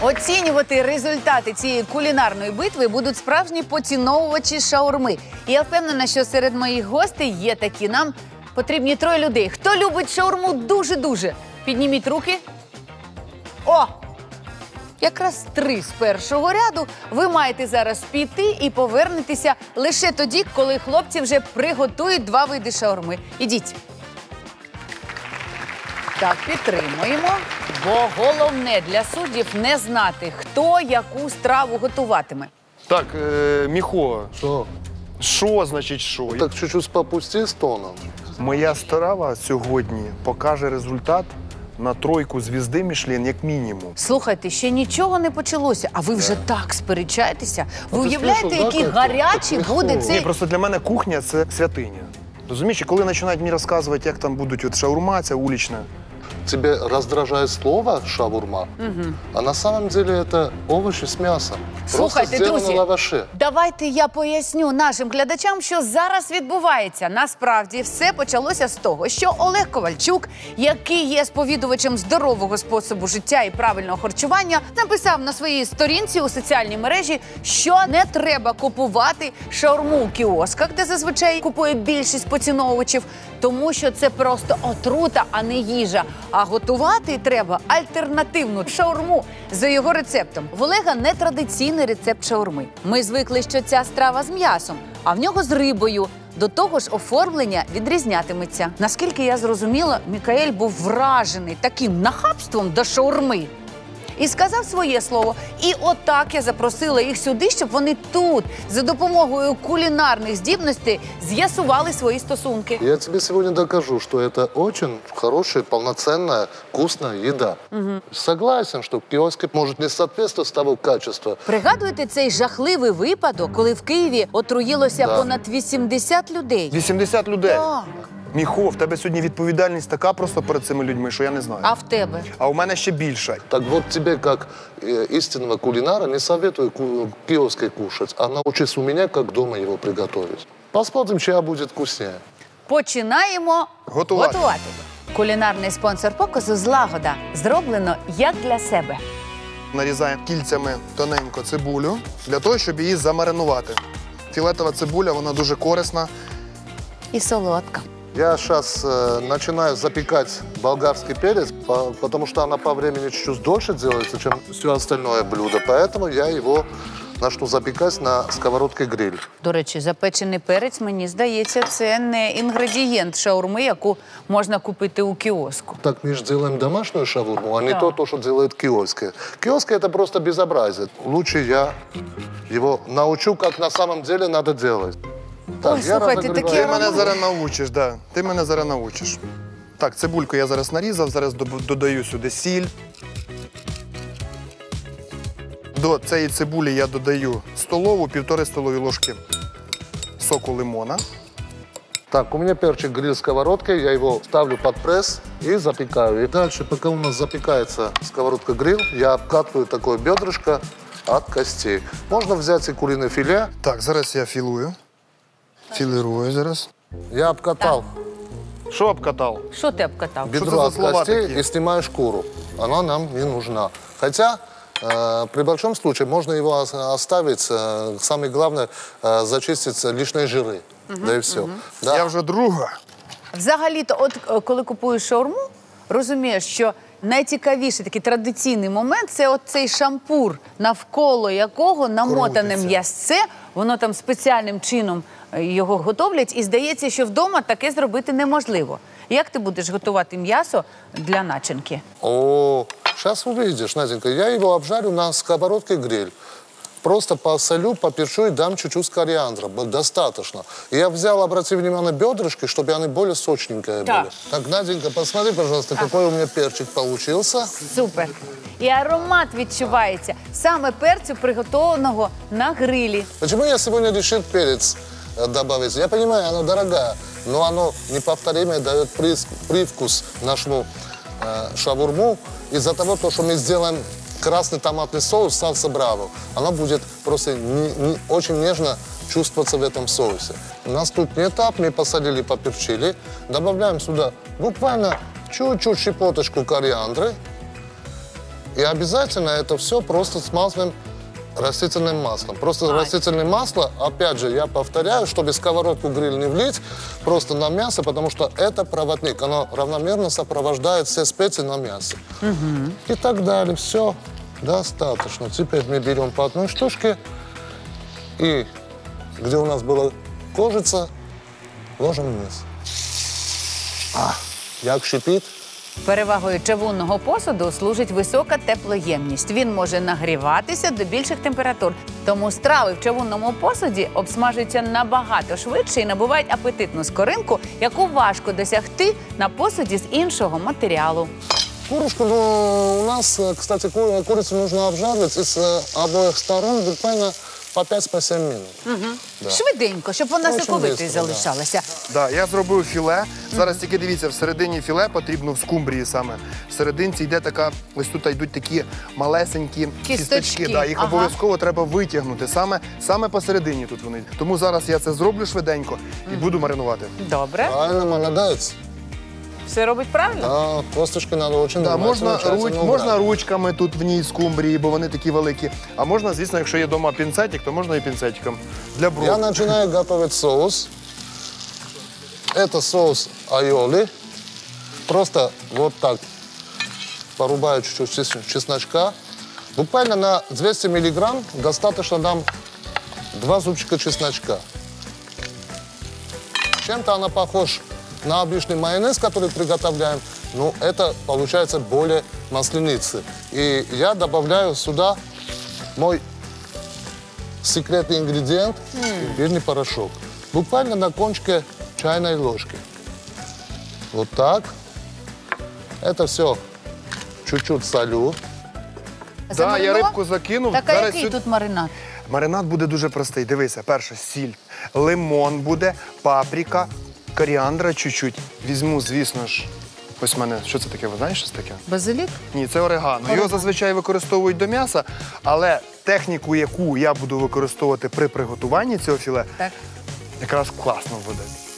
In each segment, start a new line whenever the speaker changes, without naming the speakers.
Оцінювати результати цієї кулінарної битви будуть справжні поціновувачі шаурми. І я впевнена, що серед моїх гостей є такі. Нам потрібні 3 людей. Хто любить шаурму дуже-дуже? Підніміть руки. О! Якраз 3 з першого ряду. Ви маєте зараз піти і повернетеся лише тоді, коли хлопці вже приготують 2 види шаурми. Ідіть. Так, підтримуємо. Бо головне для суддів не знати, хто яку страву готуватиме.
Так, Міхо,
Що?
що значить що?
Так чуть-чуть попусти з тоном.
Моя страва сьогодні покаже результат на 3 звізди Мішлен, як мінімум.
Слухайте, ще нічого не почалося, а ви вже так сперечаєтеся. Ви
ти
уявляєте,
слышав,
який
да,
гарячий
так
буде
легко.
цей...
Ні, просто для мене кухня – це святиня. Розумієш, і коли починають мені розказувати, як там будуть от шаурма, ця улична.
Тебя раздражает слово «шаурма», а на самом деле это овощи с мясом.
Слухайте,
Просто сделано
друзі,
в лаваше.
давайте я поясню нашим глядачам, що зараз відбувається. Насправді, все почалося з того, що Олег Ковальчук, який є сповідувачем здорового способу життя і правильного харчування, написав на своїй сторінці у соціальній мережі, що не треба купувати шаурму у кіосках, де зазвичай купує більшість поціновувачів, тому що це просто отрута, а не їжа. А готувати треба альтернативну шаурму за його рецептом. В Олега нетрадиційний рецепт шаурми. Ми звикли, що ця страва з м'ясом, а в нього з рибою. До того ж, оформлення відрізнятиметься. Наскільки я зрозуміла, Мікаель був вражений таким нахабством до шаурми. І сказав своє слово. І отак я запросила їх сюди, щоб вони тут, за допомогою кулінарних здібностей, з'ясували свої стосунки.
Я тебе сегодня докажу, что это очень хорошая, полноценная, вкусная еда. Согласен, что в киоске может не соответствовать того качества.
Пригадуєте цей жахливий випадок, коли в Києві отруїлося
Да.
понад 80 людей?
80 людей.
Так.
Міхо, в тебе сьогодні відповідальність така просто перед цими людьми, що я не знаю.
А в тебе?
А у мене ще більша.
Так вот тебе, как истинного кулинара, не советую в киоске кушать, а научись у меня, как дома его приготовить. Посмотрим, чья будет вкуснее.
Починаємо
Готувати.
Кулінарний спонсор показу «Злагода». Зроблено як для себе.
Нарізаємо кільцями тоненько цибулю, для того, щоб її замаринувати. Філетова цибуля, вона дуже корисна.
І солодка.
Я сейчас начинаю запекать болгарский перец, потому что она по времени чуть-чуть дольше делается, чем все остальное блюдо. Поэтому я его начну запекать на сковородке гриль.
До речі, запечений перець, мені здається, це не інгредієнт шаурми, яку можна купити у кіоску.
Так мы же делаем домашнюю шаурму, а не
Да.
то, что делают киоски. Киоски – это просто безобразие. Лучше я его научу, как на самом деле надо делать.
Ой, слухайте,
разогреваю.
такі
Ти мене
аромати.
зараз научиш, да. Ти мене зараз научиш. Так, цибульку я зараз нарізав, зараз додаю сюди сіль. До цієї цибулі я додаю столову, 1,5 столові ложки соку лимона.
Так, у меня перчик гриль сковородкой, я его ставлю под пресс и запекаю. И дальше, пока у нас запекается сковородка гриль, я обкатываю такое бедрышко от костей. Можно взять и куриное филе.
Так, зараз я філую. Філірую зараз.
Я обкатал
Що обкатав?
Що ти обкатав?
Що це
бедро
за
от
слова
костей
такі?
и снимаю шкуру. Она нам не нужна. Хотя, при большом случае, можно его оставить. Самое главное, зачистить лишние жиры. Да и все. Да.
Я вже друга.
Взагалі-то, от коли купуєш шаурму, розумієш, що найцікавіший такий традиційний момент – це от цей шампур, навколо якого намотане
Крутиться.
м'ясце, воно там спеціальним чином його готовлять, і здається, що вдома таке зробити неможливо. Як ти будеш готувати м'ясо для начинки?
О, сейчас увидишь, Наденька. Я его обжарю на сковородке гриль. Просто посолю, поперчу и дам чуть-чуть кориандра. Достаточно. И я взял, обрати внимание, бедрышки, чтобы они более сочненькие
Да.
были. Так, Наденька, посмотри, пожалуйста, какой у меня перчик получился.
Супер. І аромат відчувається саме перцю, приготованого на грилі.
Почему я сегодня решил перец добавить? Я понимаю, оно дорогое, но оно неповторимое, дает привкус нашему шаурму. Из-за того, что мы сделаем красный томатный соус, сальса браво, оно будет просто очень нежно чувствоваться в этом соусе. Наступный этап, мы посолили, поперчили, добавляем сюда буквально чуть-чуть щепоточку кориандры И обязательно это все просто смазываем растительным маслом. Просто растительное масло, опять же, я повторяю, чтобы сковородку гриль не влить просто на мясо, потому что это проводник. Оно равномерно сопровождает все специи на мясе. И так далее. Все достаточно. Теперь мы берем по одной штучке. И где у нас была кожица, ложим вниз. Як шипить.
Перевагою чавунного посуду служить висока теплоємність. Він може нагріватися до більших температур. Тому страви в чавунному посуді обсмажуються набагато швидше і набувають апетитну скоринку, яку важко досягти на посуді з іншого матеріалу.
Курочку, ну, у нас, кстати, курицу нужно обжаривать с обоих сторон буквально по 5-7 минут. Да.
Швиденько, щоб вона
Очень
соковитою
бистро, да.
залишалася.
Да, я зробив філе. Зараз тільки дивіться, всередині філе потрібно в скумбрії саме. Всерединці йде така, ось тут йдуть такі малесенькі
Кісточки.
Да, їх
Ага.
обов'язково треба витягнути. Саме посередині тут вони. Тому зараз я це зроблю швиденько і буду маринувати.
Добре.
Правильно, молодец.
Все робить правильно?
Да, косточки надо очень
Да,
внимательно, тщательно
можна
убрать.
ручками тут в ній скумбрії, бо вони такі великі. А можна, звісно, якщо є вдома пінцетик, то можна і пінцетиком. Для брок.
Я начинаю готовить соус. Это соус айоли. Просто вот так порубаю чуть-чуть чесночка. Буквально на 200 миллиграмм достаточно нам 2 зубчика чесночка. Чем-то она похож на обычный майонез, который приготовляем, но это получается более масленицы. И я добавляю сюда мой секретный ингредиент – имбирный порошок. Буквально на кончике чайной ложки. Вот так. Это все чуть-чуть солю.
Да, я
Замаринував?
рибку закинув.
Так, а
Зараз
який
сюди-
тут маринад?
Маринад буде дуже простий. Дивися, перше сіль, лимон буде, паприка, коріандра чуть-чуть. Візьму, звісно ж, ось в мене, що це таке, ви знаєш, що це таке?
Базилік?
Ні, це орегано. Його зазвичай використовують до м'яса, але техніку, яку я буду використовувати при приготуванні цього філе,
Так.
якраз класно буде.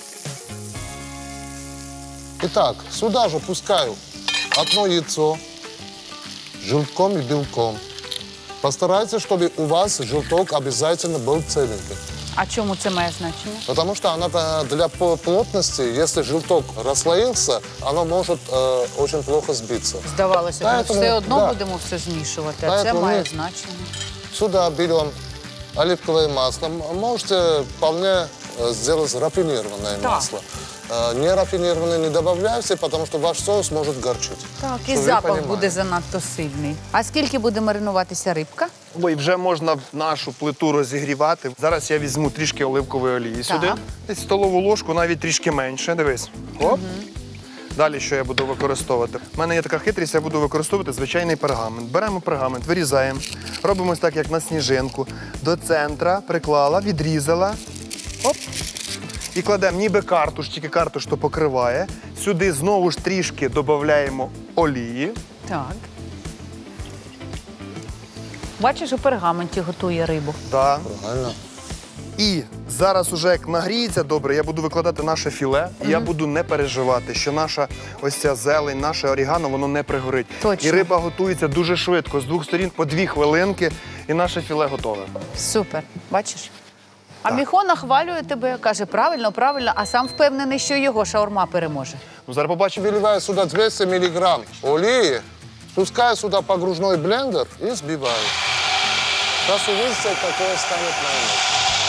Итак, сюда же пускаю одно яйцо с желтком и белком. Постарайтесь, чтобы у вас желток обязательно был целенький.
А чому це має значення?
Потому что она для плотности, если желток расслоился, оно может очень плохо сбиться.
Здавалося, ми
Поэтому,
все одно
да.
будемо все змішувати, а це
Поэтому
має
ми-
значення.
Сюда берем оливковое масло. Можете вполне сделать рафинированное
Так.
масло. Нерафинированное не добавляйте, потому что ваш соус может горчить.
Так, і
Щоб ви
запах
понімали.
буде занадто сильний. А скільки буде маринуватися рибка?
Ой, вже можна нашу плиту розігрівати. Зараз я візьму трішки оливкової олії сюди. Десь столову ложку, навіть трішки менше. Дивись. Оп. Далі що я буду використовувати? У мене є така хитрість, я буду використовувати звичайний пергамент. Беремо пергамент, вирізаємо, робимо ось так, як на сніжинку. До центра приклала, відрізала. Оп. І кладемо ніби картуш, тільки картуш то покриває. Сюди знову ж трішки додаємо олії.
Так. Бачиш, у пергаменті готує рибу.
Да.
Правильно.
І зараз уже як нагріється добре, я буду викладати наше філе. І я буду не переживати, що наша ось ця зелень, наше орігано, воно не пригорить.
Точно.
І риба готується дуже швидко, з двох сторін по 2 хвилинки, і наше філе готове.
Супер. Бачиш? А Міхо нахвалює тебе, каже, правильно, правильно, а сам впевнений, що його шаурма переможе.
Ну, зараз побачимо.
Выливаю сюда 200 миллиграмм олии, пускаю сюда погружной блендер и взбиваю. Сейчас увидите, какое станет майонез.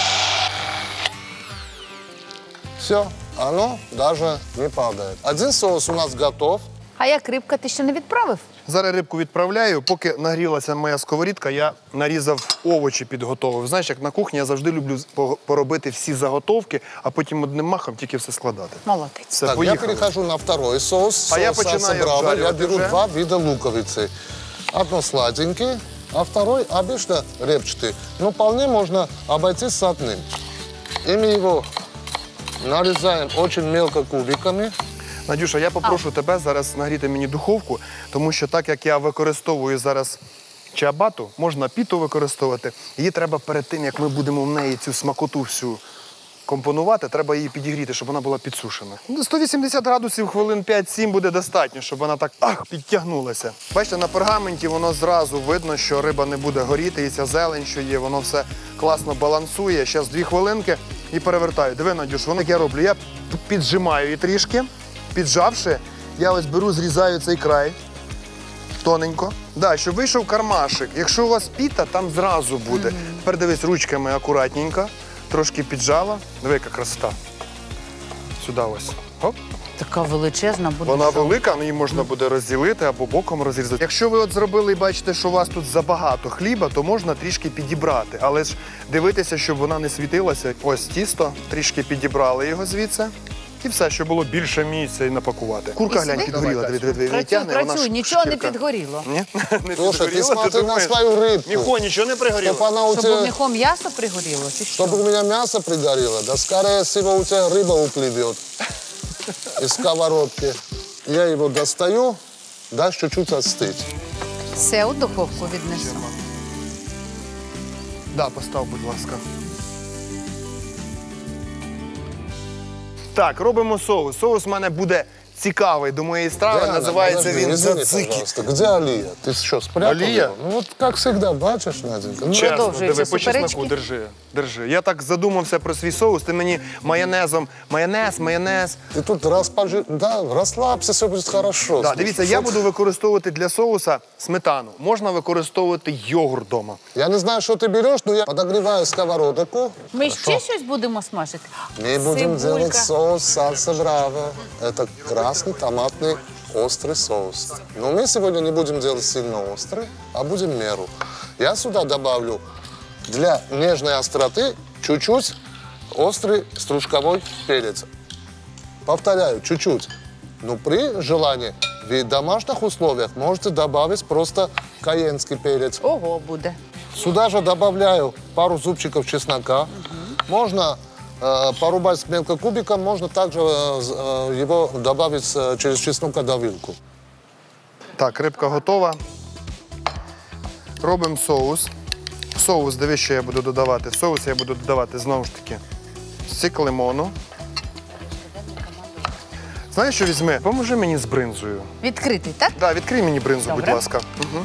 Все, оно даже не падает. Один соус у нас готов.
А як рибка, ти ще не відправив?
Зараз рибку відправляю. Поки нагрілася моя сковорідка, я нарізав овочі, підготовив. Знаєш, як на кухні я завжди люблю поробити всі заготовки, а потім одним махом тільки все складати.
Молодець.
Все,
Так, я
поїхали.
перехожу на второй соус.
А я
Соуса
начинаю
собрал. Я
обжаривать
беру
уже.
2 вида луковицы. Одно сладенький, а второй обычно репчатый. Но вполне можно обойтись с одним. И мы его нарезаем очень мелко кубиками.
Надюша, я попрошу тебе зараз нагріти мені духовку, тому що так як я використовую зараз чиабату, можна піту використовувати. Її треба перед тим, як ми будемо в неї цю смакоту всю компонувати, треба її підігріти, щоб вона була підсушена. 180 градусів, хвилин 5-7 буде достатньо, щоб вона так підтягнулася. Бачите, на пергаменті воно зразу видно, що риба не буде горіти, і ця зелень, що є, воно все класно балансує. Зараз 2 хвилинки і перевертаю. Диви, Надюш, воно як я роблю. Я піджимаю її трішки, піджавши, я ось беру, зрізаю цей край. Тоненько. Да, щоб вийшов кармашик. Якщо у вас піта, там зразу буде. Тепер дивись, ручками акуратненько. Трошки піджала. Диви, яка красота. Сюди ось. Оп.
Така величезна буде.
Вона велика, її можна буде розділити або боком розрізати. Якщо ви от зробили і бачите, що у вас тут забагато хліба, то можна трішки підібрати. Але ж дивитися, щоб вона не світилася. Ось тісто, трішки підібрали його звідси. І все, щоб було більше місця і напакувати. Курка, глянь, підгоріла.
Працюй, нічого не підгоріло.
Ні? Не
Слушай, ты
підгоріло,
смотри на
думаєш?
свою рыбку.
Міхо, нічого не пригоріло.
Чтоб она у
Щоб
тебя...
у міхом м'ясо пригоріло, чи що?
Чтобы у меня мясо пригорело, да скорее всего у тебя рыба уплывет из сковородки. Я его достаю, дашь чуть-чуть остыть.
Все у духовку віднесу.
Да, постав, будь ласка. Так, робимо соус. Соус в мене буде цікавий до моєї страви.
Диана,
Називається
подожди,
він
извини,
дзацики.
пожалуйста. Где Алия? Ты что, спрятал
Алия?
его? Ну вот как всегда, бачишь, Наденька? Ну,
Чесно,
Продовжуються
диви, по чесноку
суперечки.
держи. Я так задумався про свій соус, ти мені майонез.
Ты тут да, расслабься, все будет хорошо.
Да,
Слушай,
дивіться,
что
я
ты-
буду використовувати для соуса сметану. Можна використовувати йогурт вдома.
Я не знаю, что ты берешь, но я подогреваю сковородку.
Ми ще щось будемо смажити?
Мы будем
Цибулька.
делать соус сальса браво. Это красный томатный острый соус. Но мы сегодня не будем делать сильно острый, а будем меру. Я сюда добавлю для нежной остроты чуть-чуть острый стручковой перец. Повторяю, чуть-чуть. Но при желании в домашних условиях можете добавить просто каенский перец.
Ого, буде.
Сюда же добавляю пару зубчиков чеснока. Можно порубать мелко кубиком, можно также его добавить через чеснокодавилку.
Так, рибка готова. Робимо соус. В соус, дивись, що я буду додавати. В соус я буду додавати, знову ж таки, сік лимону. Знаєш, що візьми? Поможи мені з бринзою.
Відкритий, так?
Так, відкрий мені бринзу,
Добре.
будь ласка. Угу.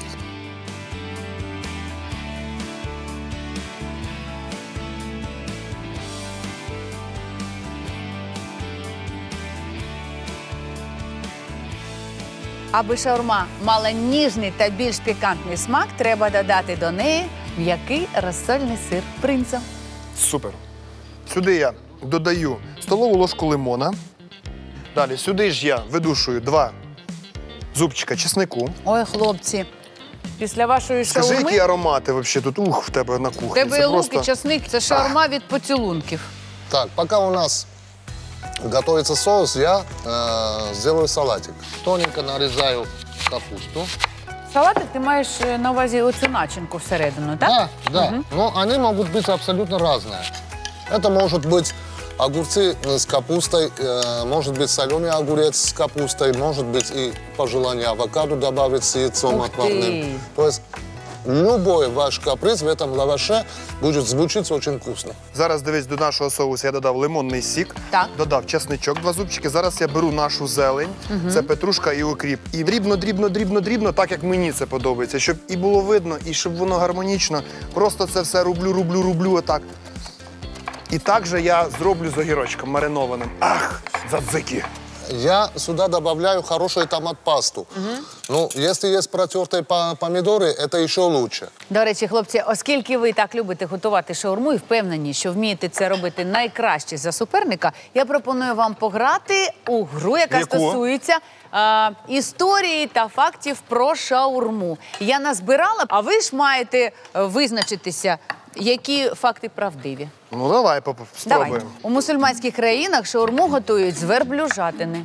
Аби шаурма мала ніжний та більш пікантний смак, треба додати до неї м'який розсольний сир принца.
Супер. Сюди я додаю столову ложку лимона. Далі сюди ж я видушую 2 зубчика чеснику.
Ой, хлопці, після вашої
Скажи,
шаурми
які аромати взагалі тут в тебе на кухні.
в тебе
Це
і лук,
просто-
і часник, це шаурма від поцілунків.
Так, пока у нас готовится соус, я сделаю салатик. Тоненько нарезаю капусту.
Салатик ти маєш на увазі оцю начинку всередину, так?
Да, да. Но они могут быть абсолютно разные. Это может быть огурцы с капустой, может быть соленый огурец с капустой, может быть и по желанию авокадо добавить с яйцом
Ух ты.
отварным. То есть любой ваш каприз в этом лаваше будет звучить очень вкусно.
Зараз, дивись, до нашого соусу я додав лимонний сік,
Так.
додав чесничок, 2 зубчики. Зараз я беру нашу зелень, це петрушка і укріп. І дрібно, так як мені це подобається, щоб і було видно, і щоб воно гармонічно. Просто це все рублю отак. І так же я зроблю з огірочком маринованим. Ах, дзадзики!
Я сюда добавляю хорошую томат-пасту. Ну, если есть протертые помидоры, это еще лучше.
До речі, хлопці, оскільки ви так любите готувати шаурму і впевнені, що вмієте це робити найкраще за суперника, я пропоную вам пограти у гру, яка
Яку?
стосується історії та фактів про шаурму. Я назбирала, а ви ж маєте визначитися, які факти правдиві.
Ну, давай
Давай.
спробуємо.
У мусульманських країнах шаурму готують з верблюжатини.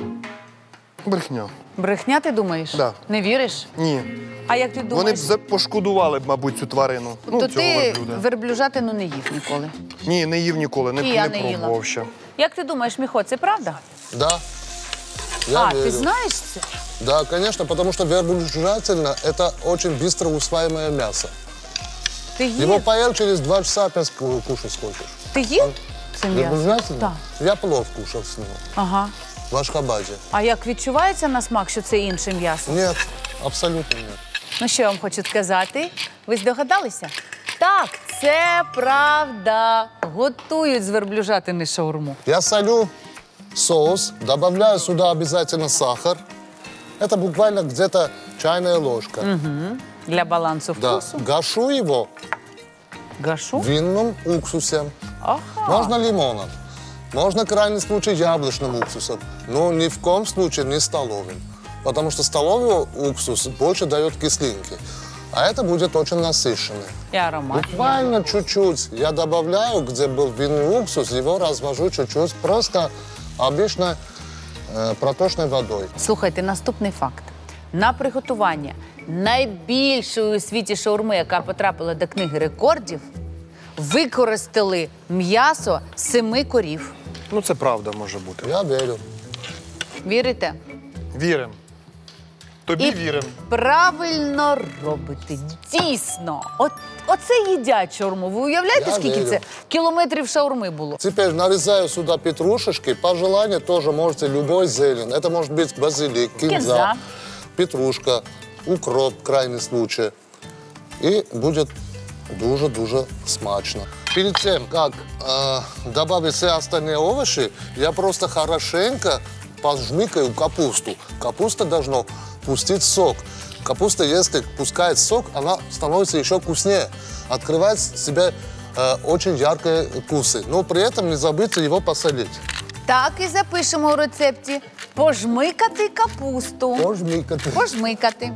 Брехня.
Брехня, ти думаєш?
Да.
Не віриш?
Ні.
А як ти думаєш?
Вони б пошкодували б, мабуть, цю тварину.
То
цього
ти
верблюда.
верблюжатину не їв ніколи.
Ні, не їв ніколи,
І я
не
не їла.
пробував ще.
Як ти думаєш, Міхо, це правда?
Да. Я
Ти
верю.
знаєш це?
Да, конечно, потому что верблюжатина – это очень быстро усваиваемое мясо.
Ти
Его
їв?
поел, через 2 часа опять кушать хочешь.
Ти їв? це
Вы
м'ясо.
знаете?
Так.
Я плов кушал с него
Ага.
в Ашхабаде.
А як відчувається на смак, що це інше м'ясо?
Нет, абсолютно нет.
Ну, що я вам хочу сказати? Ви здогадалися? Так, це правда. Готують з верблюжатини шаурму.
Я солю соус, добавляю сюда обязательно сахар. Это буквально где-то чайная ложка.
Для балансу
Да.
вкусу.
Гашу его
Гашу.
винным уксусом.
Ага.
Можно лимоном, можно, в крайнем случае, яблочным уксусом. Но ни в коем случае не столовым. Потому что столовый уксус больше дает кислинки. А это будет очень насыщенный.
І аромат.
Буквально чуть-чуть я добавляю, где был винный уксус, его развожу чуть-чуть, просто обычной проточной водой.
Слухайте, наступний факт. На приготування найбільшої у світі шаурми, яка потрапила до книги рекордів, використали м'ясо 7 корів.
Ну, це правда може бути.
Я верю.
Вірите?
Вірим. Тобі вірим.
правильно робите. Дійсно. Оце їдять шаурму. Ви уявляєте,
Я
скільки
вірю.
це кілометрів шаурми було?
Теперь нарезаю сюда петрушечки. По желанию тоже можете любой зелень. Это может быть базилик, кинза,
Кинза.
петрушка, укроп, в крайний случай. И будет дуже-дуже смачно. Перед тем, как добавить все остальные овощи, я просто хорошенько пожмикаю капусту. Капуста должна пустить сок. Капуста, если пускает сок, она становится еще вкуснее. Открывает в себе очень яркие вкусы. Но при этом не забудьте его посолить.
Так і запишемо у рецепті. Пожмикати капусту.
Пожмикати.
Пожмикати.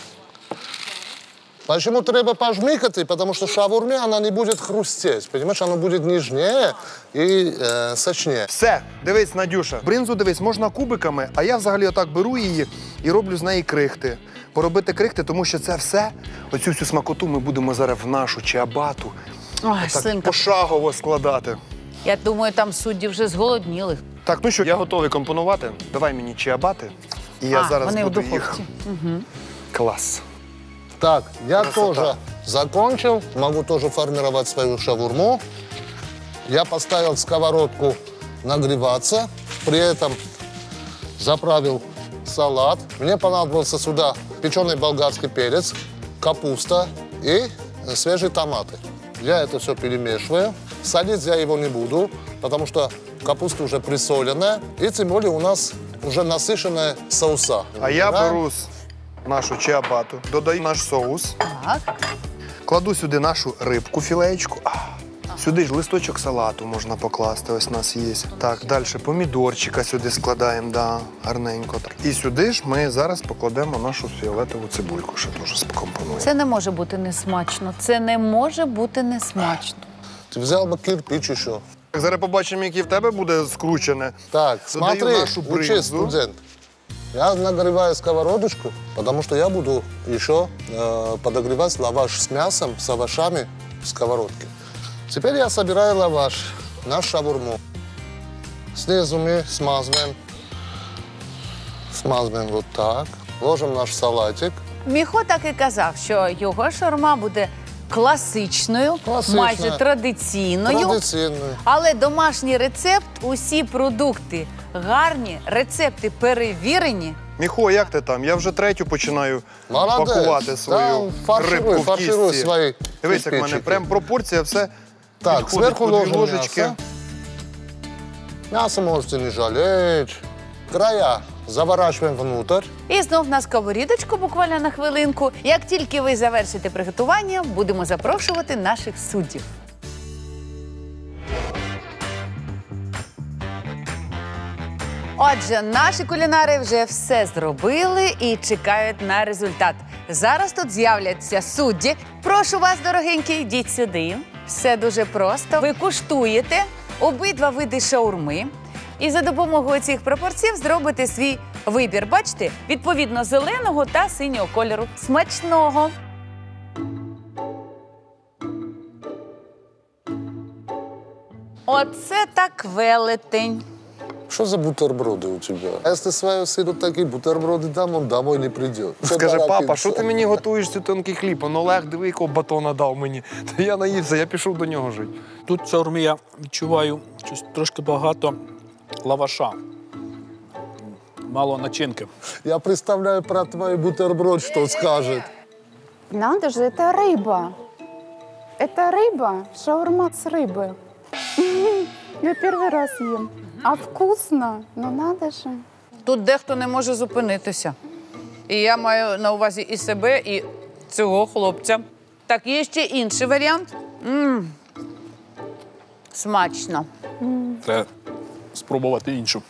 Почему треба пожмикать? Потому что шаурме она не будет хрустеть. Понимаешь, она будет нежнее и сочнее.
Все, дивись, Надюша. Бринзу, дивись, можна кубиками, а я взагалі отак беру її і роблю з неї крихти. Поробити крихти, тому що це все, оцю всю смакоту ми будемо зараз в нашу чиабату
Ой,
так
слинка.
пошагово складати.
Я думаю, там судді вже зголодніли.
Так, ну що, я готовий компонувати. Давай мені чиабати. І я зараз
вони в
буду їх.
духовці.
Клас.
Так, я
Красота.
тоже закончил. Могу тоже формировать свою шаурму. Я поставил сковородку нагреваться. При этом заправил салат. Мне понадобился сюда печеный болгарский перец, капуста и свежие томаты. Я это все перемешиваю. Солить я его не буду, потому что капуста уже присоленная. И тем более у нас уже насыщенная соуса.
А я
Да?
беру нашу чиабату, додаю наш соус,
Так.
кладу сюди нашу рибку, філеєчку. Сюди ж листочок салату можна покласти, ось у нас є. Так, далі помідорчика сюди складаємо, да, гарненько. І сюди ж ми зараз покладемо нашу фіолетову цибульку, ще теж скомпонуємо.
Це не може бути несмачно. Це не може бути несмачно.
Ты взял бы кирпич еще.
Зараз побачимо, яке в тебе буде скручене.
Так,
Додаю
смотри,
нашу
учись,
брынзу.
студент. Я нагреваю сковородочку, потому что я буду еще подогревать лаваш с мясом, с овощами в сковородке. Теперь я собираю лаваш, наш шаурму. Снизу мы смазываем. Смазываем вот так. Ложим наш салатик.
Міхо так і казав, що його шаурма буде класичною,
Класична.
майже традиційною.
Традиционную.
Але домашній рецепт, усі продукти гарні, рецепти перевірені.
Міхо, як ти там? Я вже третю починаю
Молодець.
пакувати свою
Там фаршируй,
рибку в
фаршируй
кістці.
свої
Дивись, як в мене
кирпичики.
прям пропорція, все
Так,
підходить
сверху
по дві
ложим
ложечки.
мясо. Мясо можете не жалеть. Края заворачиваем внутрь.
І знов на сковорідочку буквально на хвилинку. Як тільки ви завершите приготування, будемо запрошувати наших суддів. Отже, наші кулінари вже все зробили і чекають на результат. Зараз тут з'являться судді. Прошу вас, дорогенькі, йдіть сюди. Все дуже просто. Ви куштуєте обидва види шаурми. І за допомогою цих пропорцій зробите свій вибір. Бачите, відповідно зеленого та синього кольору. Смачного! Оце так велетень.
Что за бутерброды у тебя? А если свою сыну такие бутерброды дам, он домой не придет.
Скаже, папа, що ти мені готуєш цей тонкий хліб? Он Олег, диви, якого батона дав мені. Та я наївся, я пішов до нього жити.
Тут в шаурмі я відчуваю щось трошки багато лаваша. Мало начинки.
Я представляю про твой бутерброд, что скажет.
Надо же, это рыба. Это рыба, шаурма с рыбы. Я первый раз ем. А вкусно, но надо же.
Тут дехто не може зупинитися. І я маю на увазі і себе, і цього хлопця. Так, є ще інший варіант. Смачно.
Треба спробувати іншу.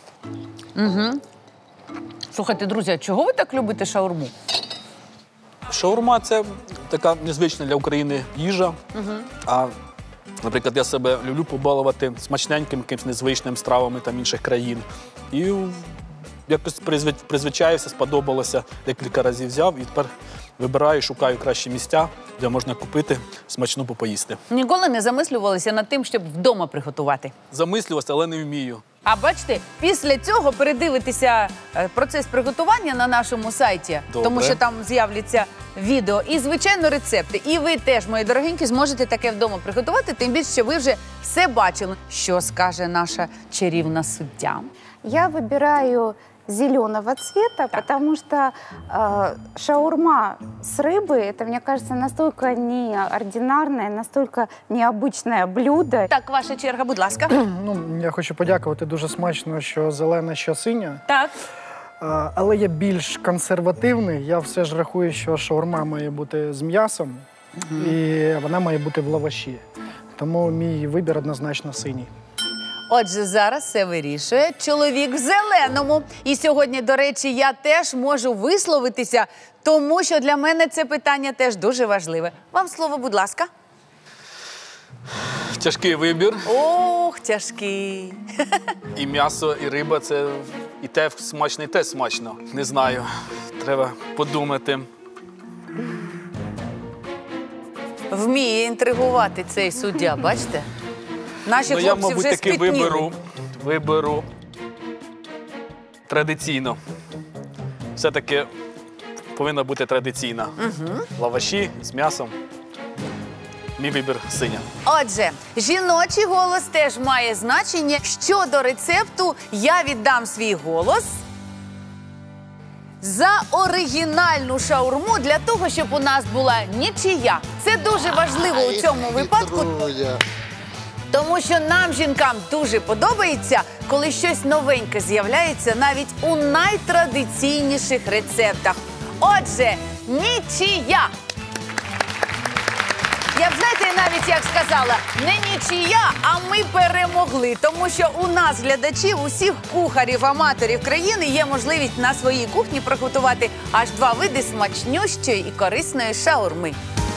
Слухайте, друзі, а чого ви так любите шаурму?
Шаурма – це така незвична для України їжа. А, наприклад, я себе люблю побалувати смачненьким, якимось незвичним стравами там інших країн. І якось призвичаюся, сподобалося, декілька разів взяв і тепер вибираю, шукаю кращі місця, де можна купити смачну попоїсти.
Ніколи не замислювалися над тим, щоб вдома приготувати?
Замислювався, але не вмію.
А бачите, після цього передивитися процес приготування на нашому сайті,
Добре.
тому що там з'являться відео і, звичайно, рецепти. І ви теж, мої дорогенькі, зможете таке вдома приготувати, тим більше, що ви вже все бачили. Що скаже наша чарівна суддя?
Я выбираю зеленого цвета, потому что шаурма с рыбой, это, мне кажется, настолько неординарное, настолько необычное блюдо.
Так, ваша черга, будь ласка.
Ну, я хочу подякувати, дуже смачно, що зелена, що синя.
Так.
Але я більш консервативний. Я все ж рахую, що шаурма має бути з м'ясом, і вона має бути в лаваші. Тому мій вибір однозначно синій.
Отже, зараз все вирішує чоловік в зеленому. І сьогодні, до речі, я теж можу висловитися, тому що для мене це питання теж дуже важливе. Вам слово, будь ласка.
Тяжкий вибір.
Ох, тяжкий.
І м'ясо, і риба – це і те смачно, і те смачно. Не знаю. Треба подумати.
Вміє інтригувати цей суддя, бачите? Наші
Ну, я,
хлопці
мабуть,
вже
таки
спітніли.
виберу традиційно. Все-таки повинна бути традиційна. Лаваші з м'ясом. Мій вибір синя.
Отже, жіночий голос теж має значення. Щодо рецепту, я віддам свій голос за оригінальну шаурму для того, щоб у нас була нічия. Це дуже важливо у цьому випадку. Тому що нам, жінкам, дуже подобається, коли щось новеньке з'являється навіть у найтрадиційніших рецептах. Отже, нічия! Я б, знаєте, навіть як сказала, не нічия, а ми перемогли. Тому що у нас, глядачів, усіх кухарів, аматорів країни є можливість на своїй кухні приготувати аж 2 види смачнющої і корисної шаурми.